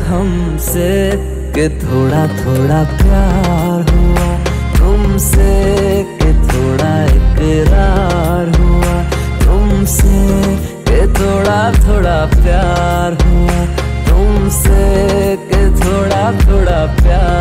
हमसे कि थोड़ा थोड़ा प्यार हुआ तुमसे, कि थोड़ा इकरार हुआ तुमसे, कि थोड़ा थोड़ा प्यार हुआ तुमसे, कि थोड़ा थोड़ा प्यार